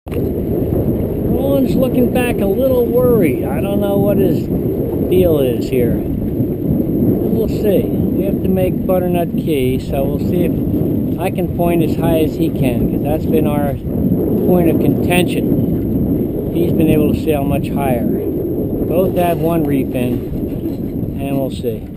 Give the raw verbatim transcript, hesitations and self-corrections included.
Roland's looking back a little worried. I don't know what his deal is here. We'll see. We have to make Butternut Key, so we'll see if I can point as high as he can, because that's been our point of contention. He's been able to sail much higher. Both have one reef in, and we'll see.